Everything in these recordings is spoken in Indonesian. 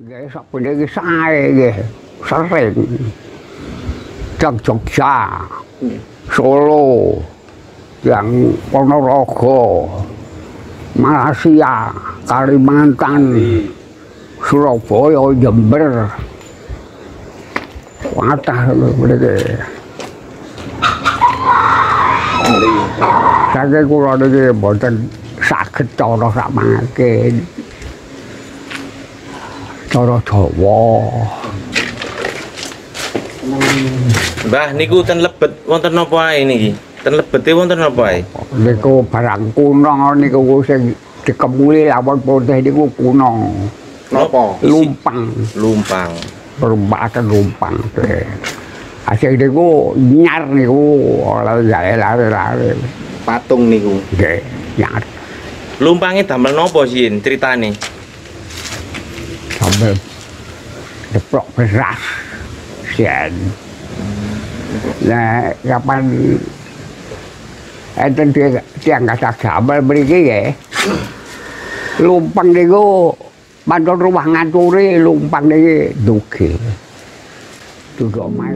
Nggih sapune iki sae nggih. Sering. Teng Jogja, Solo, yang Ponorogo, Malaysia, Kalimantan, Surabaya, Jember. Watah mriki. Saking kula niki mboten saged cara sak mangke. Cara Jawa. Mbah niku ten Lebet wonten napa ae niki? Ten Lebete wonten napa ae? Niku barang kuno niku sing dikemuli lawan putih niku kuno. Napa? Lumpang. Lumpang. Perumpakan lumpang. Asing niku nyar niku ora lare-lare. Patung niku. Nggih, nyar. Lumpange damel napa sin critane? Sambil deprok beras. Sian. Nah, kapan enten tiang kasak gambar mriki nggih. Lumpang niku mantun rumah ngaturi lumpang niki dugi. Duduk omahe.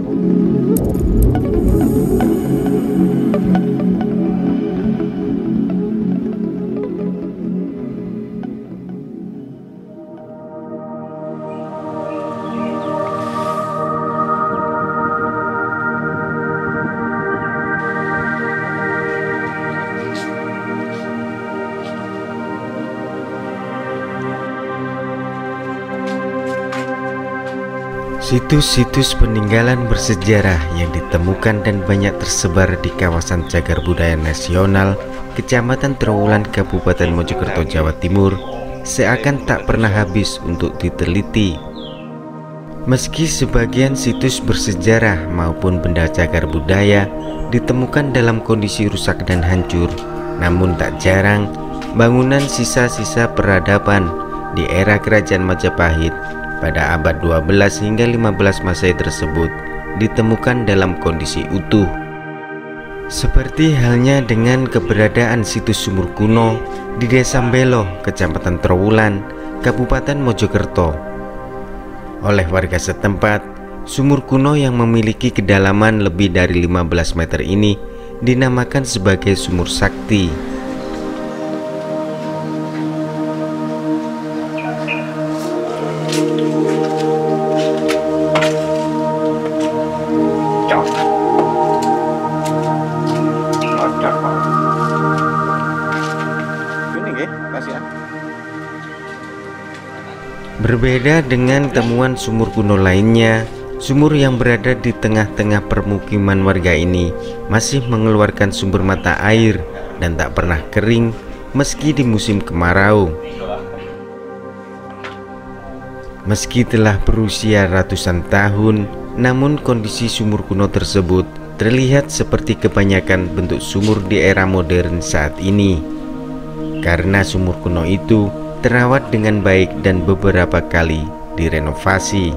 Situs-situs peninggalan bersejarah yang ditemukan dan banyak tersebar di kawasan Cagar Budaya Nasional, Kecamatan Trowulan, Kabupaten Mojokerto, Jawa Timur, seakan tak pernah habis untuk diteliti. Meski sebagian situs bersejarah maupun benda cagar budaya ditemukan dalam kondisi rusak dan hancur, namun tak jarang bangunan sisa-sisa peradaban di era Kerajaan Majapahit pada abad 12 hingga 15 Masehi tersebut ditemukan dalam kondisi utuh. Seperti halnya dengan keberadaan situs sumur kuno di Desa Mbelo, Kecamatan Trowulan, Kabupaten Mojokerto. Oleh warga setempat, sumur kuno yang memiliki kedalaman lebih dari 15 meter ini dinamakan sebagai sumur sakti. Berbeda dengan temuan sumur kuno lainnya, sumur yang berada di tengah-tengah permukiman warga ini masih mengeluarkan sumber mata air dan tak pernah kering meski di musim kemarau. Meski telah berusia ratusan tahun, namun kondisi sumur kuno tersebut terlihat seperti kebanyakan bentuk sumur di era modern saat ini. Karena sumur kuno itu terawat dengan baik dan beberapa kali direnovasi.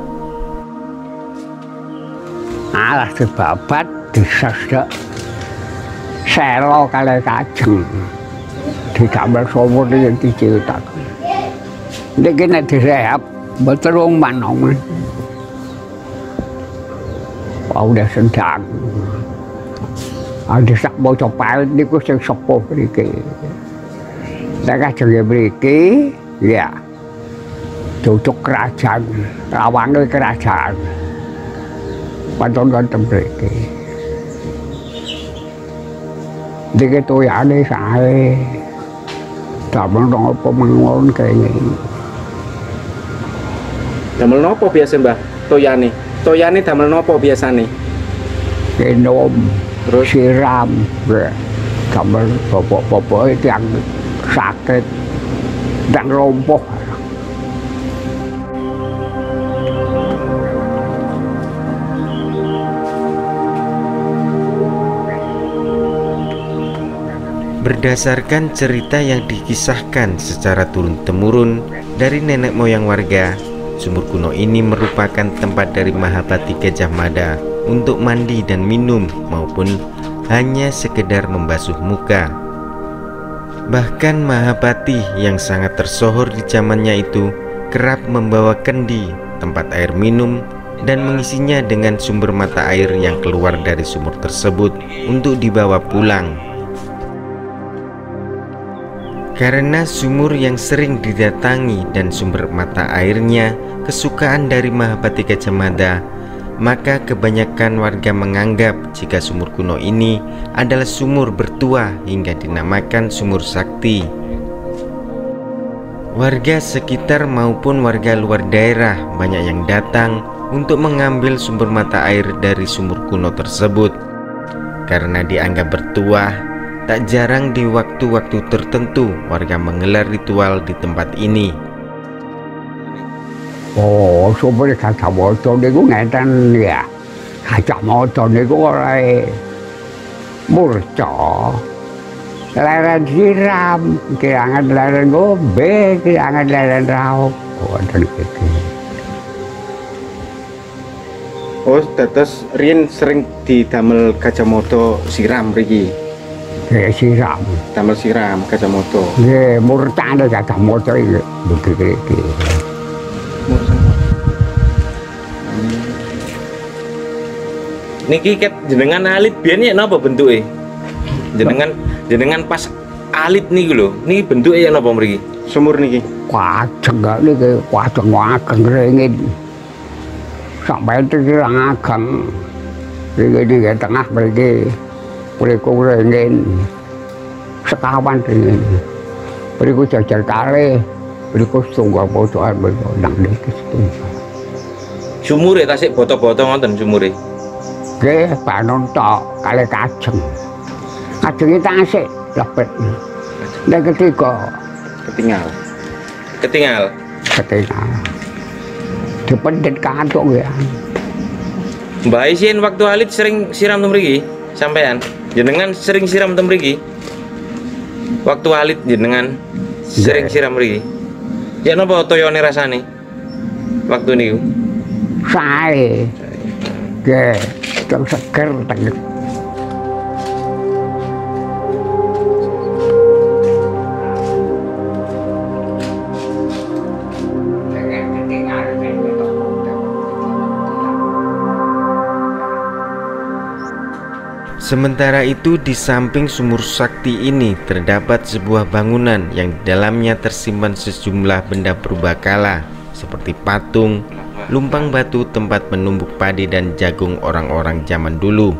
Alah sebabat disesek selo kali kajeng digambar sumur yang dicetak. Niki nek direhab mboten wong manong. Udah sedang. Ada sak bocah palit niku sing sepuh mriki. Nek ajeng mriki ya cocok kerajaan, rawange kerajaan. Pantun wonten mriki. Dike toyane sae. Damel napa mawon kene. Damel napa biasa Mbah? Toyane. Toyane damel napa biasane? Minum, terus siram, damel bapak-bapak itu yang sakit dan lumpuh. Berdasarkan cerita yang dikisahkan secara turun-temurun dari nenek moyang warga, sumur kuno ini merupakan tempat dari Mahapati Gajah Mada untuk mandi dan minum maupun hanya sekedar membasuh muka. Bahkan Mahapati yang sangat tersohor di zamannya itu kerap membawa kendi, tempat air minum, dan mengisinya dengan sumber mata air yang keluar dari sumur tersebut untuk dibawa pulang. Karena sumur yang sering didatangi dan sumber mata airnya kesukaan dari Mahapati Gajah Mada, maka kebanyakan warga menganggap jika sumur kuno ini adalah sumur bertuah hingga dinamakan sumur sakti. Warga sekitar maupun warga luar daerah banyak yang datang untuk mengambil sumber mata air dari sumur kuno tersebut. Karena dianggap bertuah, tak jarang di waktu-waktu tertentu warga menggelar ritual di tempat ini. Oh, sumber Kacamata niku ngeten ya. Kacamata niku oleh murca. Leren siram, kirangan leren ngombe, kirangan leren raup. Wonten iki. Oh, dados riyen sering didamel Kacamata siram mriki. Nggih siram. Damel siram Kacamata. Nggih murtane Kacamata iki begini. Niki ket jenengan alit biyen ya napa bentuke? Jenengan pas alit niku lho, niki bentuke ya napa mriki? Sumur niki. Kwajeng niki kwajeng ageng ringin. Sampai terkirang ageng. Ringin tengah mriki. Mriku ringin. Sekawan ringin. Mriku jajar kalih. Mriku setunggal pojokan mriku nang niki setunggal. Sumure tasik boto-boto ngoten sumure. Nggih, panon tok kalih kajeng. Kajenge tasik lebet. Nek ketiga Ketinggal. Ketinggal. Dipendet kantuk ya. Mbak Isin waktu alit sering siram teng mriki sampean. Jenengan sering siram teng mriki? Waktu alit jenengan sering siram mriki. Ya napa toyone rasane? Waktu niku. Sae. Nggih, teng seger teng. Sementara itu di samping sumur sakti ini terdapat sebuah bangunan yang di dalamnya tersimpan sejumlah benda purbakala seperti patung, lumpang batu tempat menumbuk padi dan jagung orang-orang zaman dulu.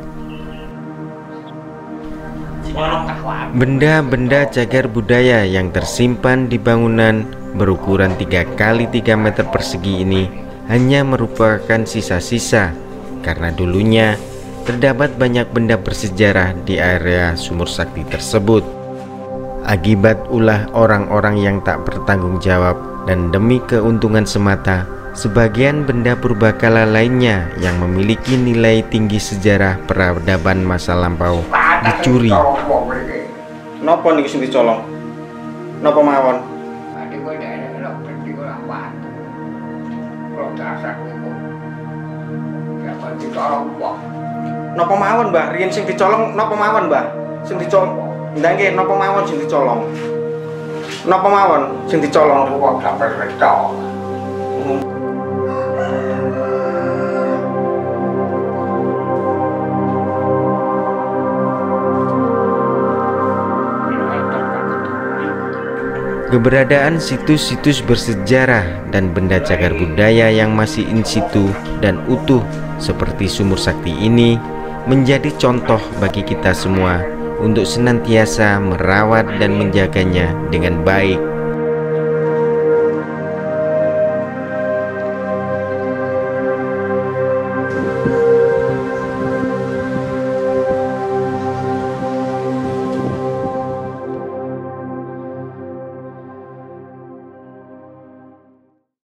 Benda-benda cagar budaya yang tersimpan di bangunan berukuran 3 kali 3 meter persegi ini hanya merupakan sisa-sisa karena dulunya terdapat banyak benda bersejarah di area sumur sakti tersebut. Akibat ulah orang-orang yang tak bertanggung jawab dan demi keuntungan semata, sebagian benda purbakala lainnya yang memiliki nilai tinggi sejarah peradaban masa lampau dicuri. Napa niku sing dicolong? Napa mawon? Napa mawon, Mbah? Riyen sing dicolong napa mawon, Mbah? Sing dicolong. Nggih, napa mawon sing dicolong? Napa mawon sing dicolong? Wong sampe retok. Keberadaan situs-situs bersejarah dan benda cagar budaya yang masih in situ dan utuh seperti sumur sakti ini menjadi contoh bagi kita semua untuk senantiasa merawat dan menjaganya dengan baik.